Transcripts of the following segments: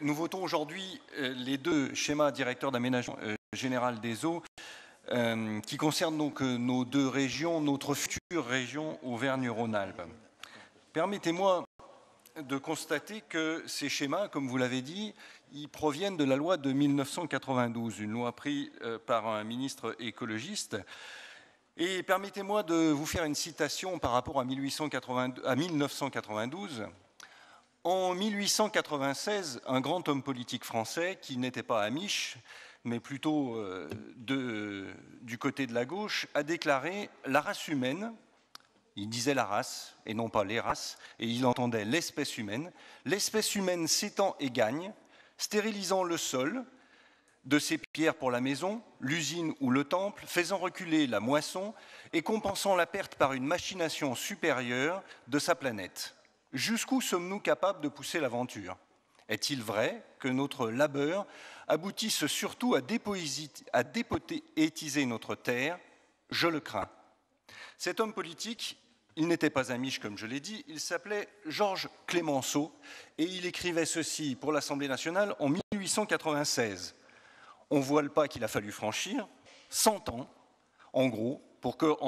nous votons aujourd'hui les deux schémas directeurs d'aménagement général des eaux qui concernent donc nos deux régions, notre future région Auvergne-Rhône-Alpes. Permettez-moi de constater que ces schémas, comme vous l'avez dit, ils proviennent de la loi de 1992, une loi prise par un ministre écologiste. Et permettez-moi de vous faire une citation par rapport à 1992. En 1896, un grand homme politique français, qui n'était pas amiche, mais plutôt du côté de la gauche, a déclaré « La race humaine », il disait la race et non pas les races, et il entendait l'espèce humaine s'étend et gagne, stérilisant le sol de ses pierres pour la maison, l'usine ou le temple, faisant reculer la moisson et compensant la perte par une machination supérieure de sa planète. Jusqu'où sommes-nous capables de pousser l'aventure? Est-il vrai que notre labeur aboutisse surtout à dépoétiser notre terre? Je le crains. Cet homme politique, il n'était pas un miche, comme je l'ai dit, il s'appelait Georges Clemenceau et il écrivait ceci pour l'Assemblée nationale en 1896. On voit le pas qu'il a fallu franchir, 100 ans, en gros, pour qu'en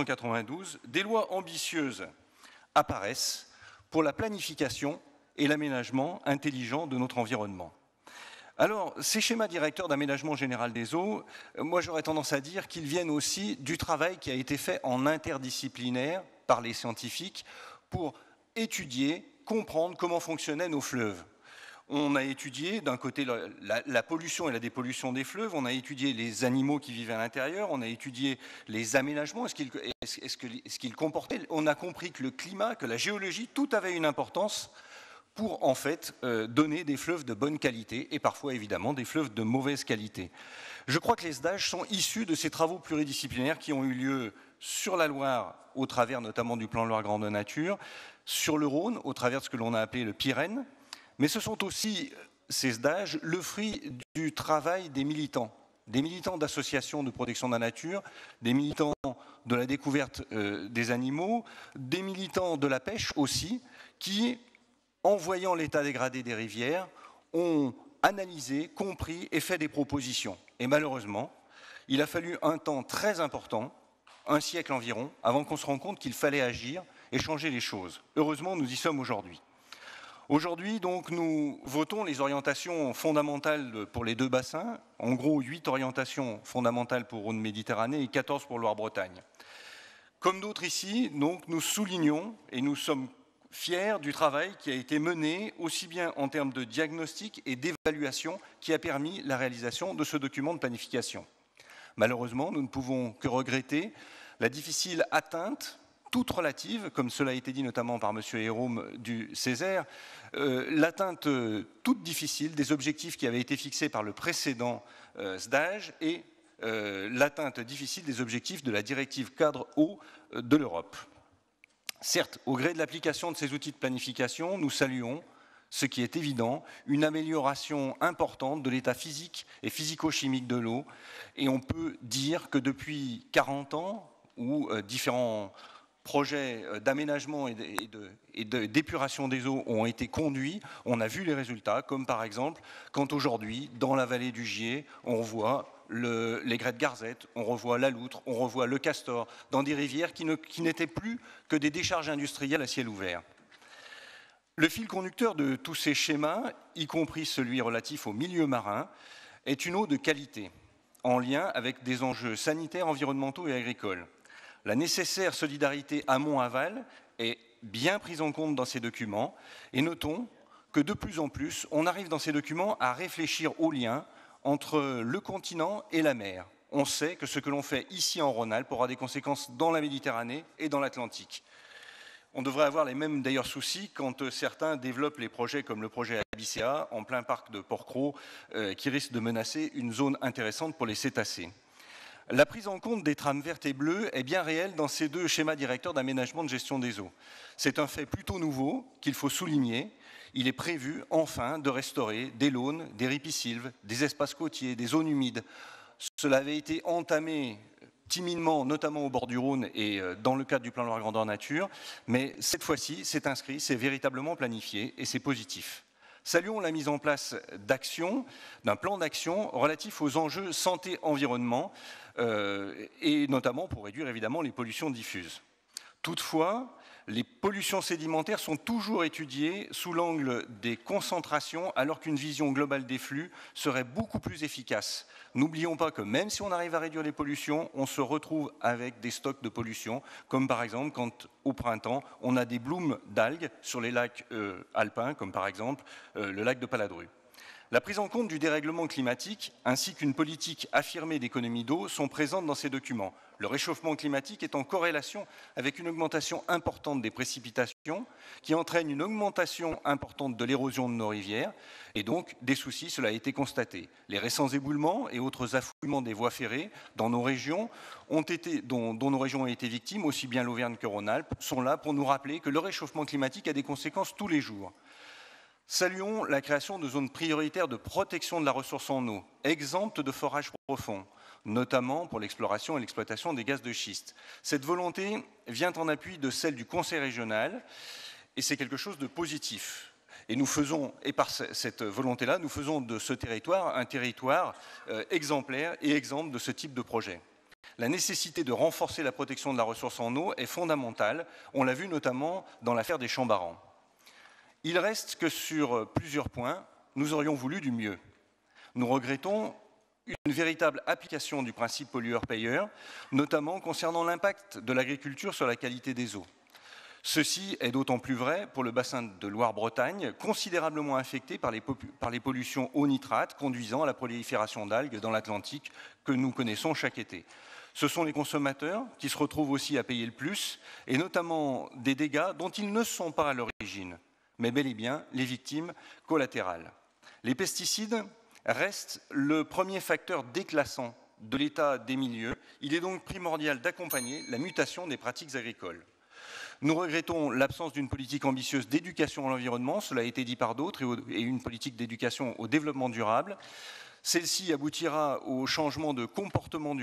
1992, des lois ambitieuses apparaissent pour la planification et l'aménagement intelligent de notre environnement. Alors, ces schémas directeurs d'aménagement général des eaux, moi j'aurais tendance à dire qu'ils viennent aussi du travail qui a été fait en interdisciplinaire par les scientifiques pour étudier, comprendre comment fonctionnaient nos fleuves. On a étudié d'un côté la pollution et la dépollution des fleuves, on a étudié les animaux qui vivaient à l'intérieur, on a étudié les aménagements, est-ce qu'ils comportaient, on a compris que le climat, que la géologie, tout avait une importance pour en fait donner des fleuves de bonne qualité et parfois évidemment des fleuves de mauvaise qualité. Je crois que les SDAGE sont issus de ces travaux pluridisciplinaires qui ont eu lieu sur la Loire, au travers notamment du plan Loire Grande Nature, sur le Rhône, au travers de ce que l'on a appelé le Pyrène, mais ce sont aussi, ces SDAGE, le fruit du travail des militants d'associations de protection de la nature, des militants de la découverte des animaux, des militants de la pêche aussi, qui, en voyant l'état dégradé des rivières, ont analysé, compris et fait des propositions. Et malheureusement, il a fallu un temps très important, un siècle environ, avant qu'on se rende compte qu'il fallait agir et changer les choses. Heureusement, nous y sommes aujourd'hui. Aujourd'hui, donc, nous votons les orientations fondamentales pour les deux bassins, en gros 8 orientations fondamentales pour Rhône-Méditerranée et 14 pour Loire-Bretagne. Comme d'autres ici, donc, nous soulignons et nous sommes fiers du travail qui a été mené aussi bien en termes de diagnostic et d'évaluation qui a permis la réalisation de ce document de planification. Malheureusement, nous ne pouvons que regretter la difficile atteinte toute relative, comme cela a été dit notamment par M. Hérôme du Césaire, l'atteinte toute difficile des objectifs qui avaient été fixés par le précédent SDAGE et l'atteinte difficile des objectifs de la directive cadre eau de l'Europe. Certes, au gré de l'application de ces outils de planification, nous saluons, ce qui est évident, une amélioration importante de l'état physique et physico-chimique de l'eau. Et on peut dire que depuis 40 ans, où différents projets d'aménagement et d'épuration des eaux ont été conduits, on a vu les résultats, comme par exemple quand aujourd'hui, dans la vallée du Gier, on revoit les grès de Garzette, on revoit la loutre, on revoit le castor, dans des rivières qui n'étaient plus que des décharges industrielles à ciel ouvert. Le fil conducteur de tous ces schémas, y compris celui relatif au milieu marin, est une eau de qualité, en lien avec des enjeux sanitaires, environnementaux et agricoles. La nécessaire solidarité amont-aval est bien prise en compte dans ces documents et notons que de plus en plus, on arrive dans ces documents à réfléchir au lien entre le continent et la mer. On sait que ce que l'on fait ici en Rhône-Alpes aura des conséquences dans la Méditerranée et dans l'Atlantique. On devrait avoir les mêmes d'ailleurs soucis quand certains développent les projets comme le projet Abyssea en plein parc de Port-Cros qui risque de menacer une zone intéressante pour les cétacés. La prise en compte des trames vertes et bleues est bien réelle dans ces deux schémas directeurs d'aménagement de gestion des eaux. C'est un fait plutôt nouveau qu'il faut souligner. Il est prévu enfin de restaurer des launes, des ripisylves, des espaces côtiers, des zones humides. Cela avait été entamé timidement, notamment au bord du Rhône et dans le cadre du plan Loire Grandeur Nature, mais cette fois-ci, c'est inscrit, c'est véritablement planifié et c'est positif. Saluons la mise en place d'un plan d'action relatif aux enjeux santé-environnement, et notamment pour réduire évidemment les pollutions diffuses. Toutefois, les pollutions sédimentaires sont toujours étudiées sous l'angle des concentrations, alors qu'une vision globale des flux serait beaucoup plus efficace. N'oublions pas que même si on arrive à réduire les pollutions, on se retrouve avec des stocks de pollution, comme par exemple quand au printemps, on a des blooms d'algues sur les lacs alpins, comme par exemple le lac de Paladru. La prise en compte du dérèglement climatique ainsi qu'une politique affirmée d'économie d'eau sont présentes dans ces documents. Le réchauffement climatique est en corrélation avec une augmentation importante des précipitations qui entraîne une augmentation importante de l'érosion de nos rivières et donc des soucis, cela a été constaté. Les récents éboulements et autres affouillements des voies ferrées dans nos régions dont nos régions ont été victimes, aussi bien l'Auvergne que Rhône-Alpes, sont là pour nous rappeler que le réchauffement climatique a des conséquences tous les jours. Saluons la création de zones prioritaires de protection de la ressource en eau, exemptes de forages profonds, notamment pour l'exploration et l'exploitation des gaz de schiste. Cette volonté vient en appui de celle du Conseil régional et c'est quelque chose de positif. Et par cette volonté-là, nous faisons de ce territoire un territoire exemplaire et exempt de ce type de projet. La nécessité de renforcer la protection de la ressource en eau est fondamentale, on l'a vu notamment dans l'affaire des Chambarans. Il reste que sur plusieurs points, nous aurions voulu du mieux. Nous regrettons une véritable application du principe pollueur-payeur, notamment concernant l'impact de l'agriculture sur la qualité des eaux. Ceci est d'autant plus vrai pour le bassin de Loire-Bretagne, considérablement affecté par les pollutions au nitrate, conduisant à la prolifération d'algues dans l'Atlantique que nous connaissons chaque été. Ce sont les consommateurs qui se retrouvent aussi à payer le plus, et notamment des dégâts dont ils ne sont pas à l'origine, mais bel et bien les victimes collatérales. Les pesticides restent le premier facteur déclassant de l'état des milieux. Il est donc primordial d'accompagner la mutation des pratiques agricoles. Nous regrettons l'absence d'une politique ambitieuse d'éducation à l'environnement, cela a été dit par d'autres, et une politique d'éducation au développement durable. Celle-ci aboutira au changement de comportement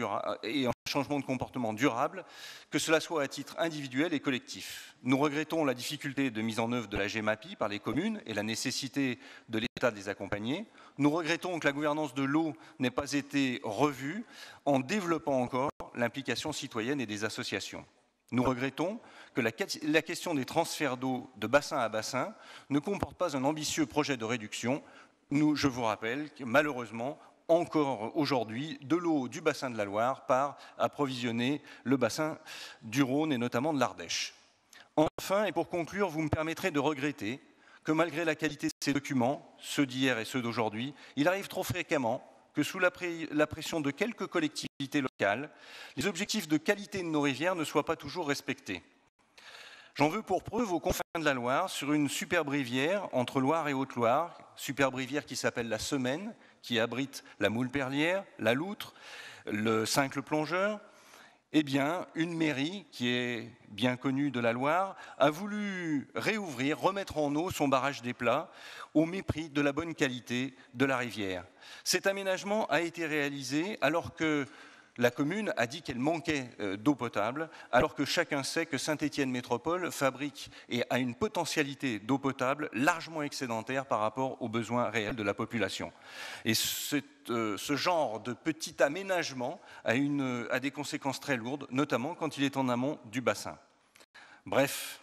durable, que cela soit à titre individuel et collectif. Nous regrettons la difficulté de mise en œuvre de la GEMAPI par les communes et la nécessité de l'État de les accompagner. Nous regrettons que la gouvernance de l'eau n'ait pas été revue en développant encore l'implication citoyenne et des associations. Nous regrettons que la question des transferts d'eau de bassin à bassin ne comporte pas un ambitieux projet de réduction. Je vous rappelle que malheureusement, encore aujourd'hui, de l'eau du bassin de la Loire part approvisionner le bassin du Rhône et notamment de l'Ardèche. Enfin, et pour conclure, vous me permettrez de regretter que malgré la qualité de ces documents, ceux d'hier et ceux d'aujourd'hui, il arrive trop fréquemment que sous la pression de quelques collectivités locales, les objectifs de qualité de nos rivières ne soient pas toujours respectés. J'en veux pour preuve aux confins de la Loire, sur une superbe rivière entre Loire et Haute-Loire, superbe rivière qui s'appelle la Semaine, qui abrite la moule perlière, la loutre, le cincle plongeur. Eh bien, une mairie qui est bien connue de la Loire a voulu réouvrir, remettre en eau son barrage des Plats au mépris de la bonne qualité de la rivière. Cet aménagement a été réalisé alors que la commune a dit qu'elle manquait d'eau potable, alors que chacun sait que Saint-Étienne Métropole fabrique et a une potentialité d'eau potable largement excédentaire par rapport aux besoins réels de la population. Et ce genre de petit aménagement a des conséquences très lourdes, notamment quand il est en amont du bassin. Bref,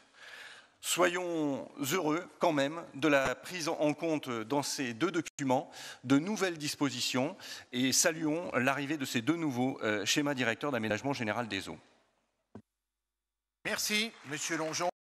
soyons heureux quand même de la prise en compte dans ces deux documents de nouvelles dispositions et saluons l'arrivée de ces deux nouveaux schémas directeurs d'aménagement général des eaux. Merci, Monsieur Longeon.